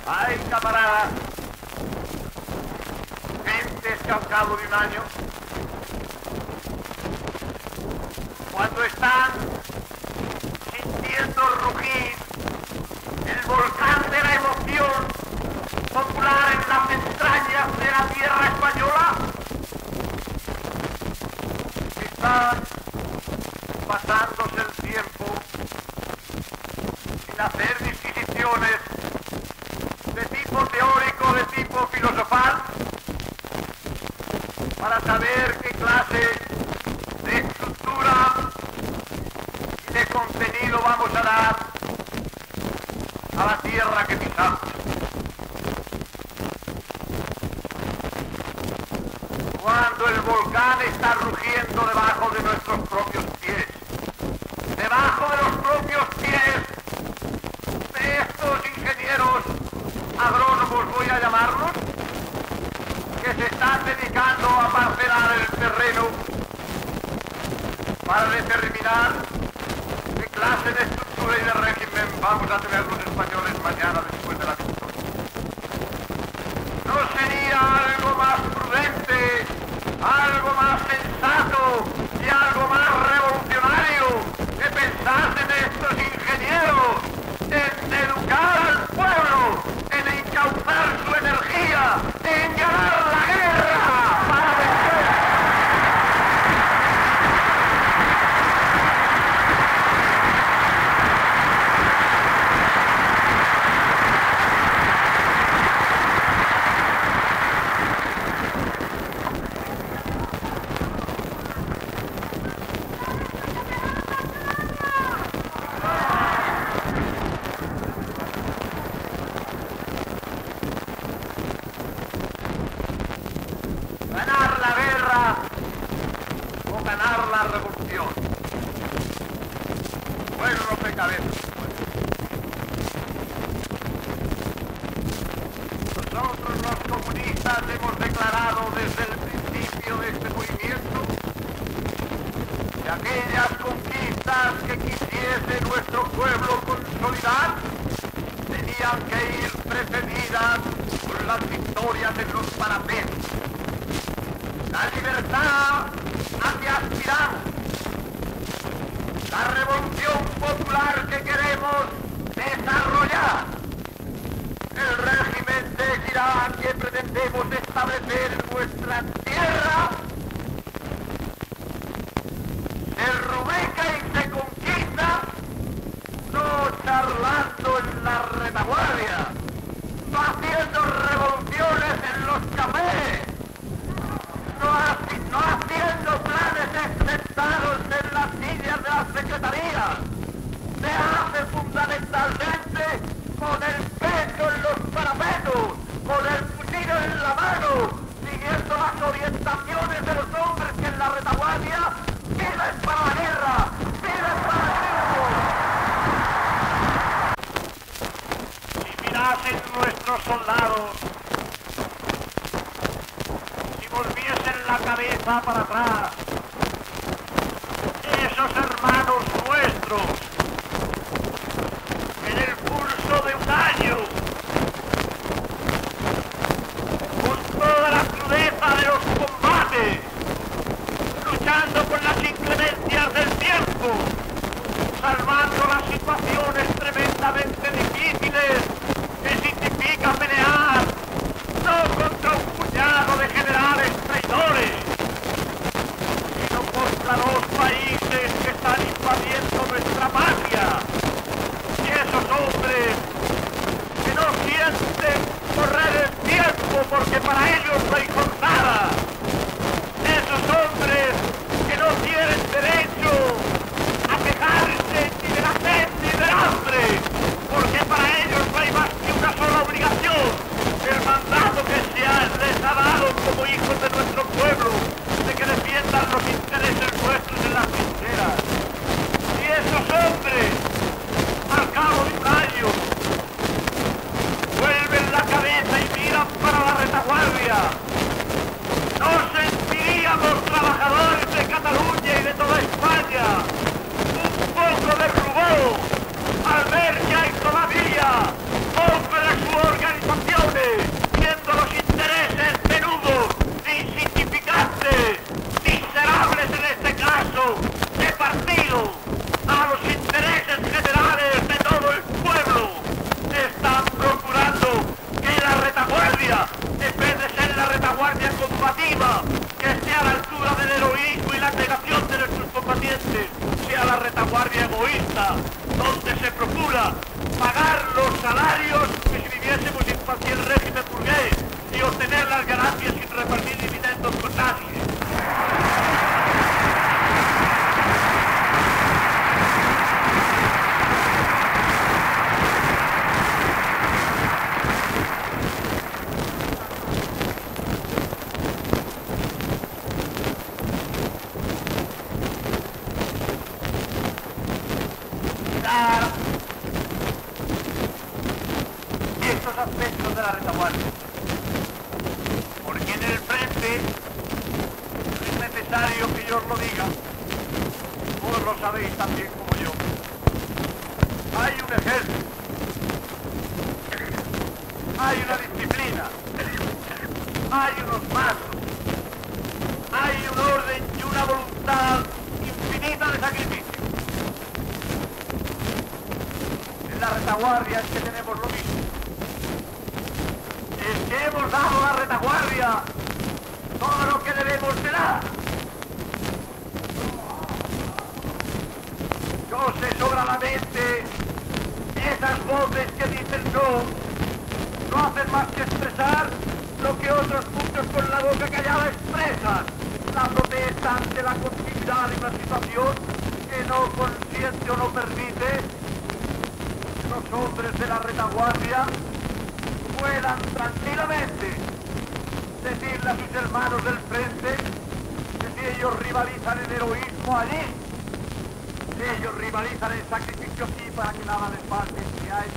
Ay, camaradas, gentes que al cabo de un año, cuando están sintiendo rugir el volcán de la emoción popular en las entrañas de la tierra española, están pasándose el tiempo sin hacer disquisiciones de tipo teórico, de tipo filosofal, para saber qué clase de estructura y de contenido vamos a dar a la tierra que pisamos. Cuando el volcán está rugiendo debajo de nuestros propios pies, debajo de los propios pies de estos ingenieros agrónomos, voy a llamarlos, que se están dedicando a parcelar el terreno para determinar qué clase de estructura y de régimen vamos a tener los españoles mañana después de la victoria. ¿No sería algo más prudente, algo más sensato y algo más revolucionario que pensasen estos ingenieros en educar al pueblo, en encauzar su energía, en ganar la guerra para vencer? Ganar la guerra o ganar la revolución. Bueno, rompecabezas. Nosotros los comunistas hemos declarado desde el principio de este movimiento que aquellas conquistas que quisiese nuestro pueblo consolidar tenían que ir precedidas por las victorias en los parapetos. La libertad a que aspiramos, la revolución popular que queremos desarrollar, el régimen de equidad que pretendemos establecer en nuestra tierra, se rubrica y se conquista no charlando en la retaguardia, no haciendo revoluciones en los cafés, no haciendo planes sentados en las sillas de las secretarías. Se hace fundamentalmente con el pecho en los parapetos, con el fusil en la mano, siguiendo las orientaciones de los hombres que en la retaguardia viven para la guerra, viven para el triunfo. Si mirasen nuestros soldados, volviesen la cabeza para atrás, esos hermanos nuestros, en el curso de un año, con toda la crudeza de los combates, luchando con las inclemencias del tiempo, salvando las situaciones tremendamente difíciles que significa pelear no contra un puñado de generales traidores, sino contra los países que están invadiendo nuestra patria. estos aspectos de la retaguardia. Porque en el frente, no es necesario que yo os lo diga, vos lo sabéis también como yo. Hay un ejército, hay una disciplina, hay unos mandos, hay un orden y una voluntad infinita de sacrificio. En la retaguardia es que tenemos lo mismo. Es que hemos dado a la retaguardia todo lo que debemos de dar. No se sobra la mente esas voces que dicen no hacen más que expresar lo que otros muchos con la boca callada expresan, la protesta ante la continuidad de una situación que no consiente o no permite que los hombres de la retaguardia puedan tranquilamente decirle a sus hermanos del frente que si ellos rivalizan en heroísmo allí, si ellos rivalizan en sacrificio aquí para que nada les falte, si hay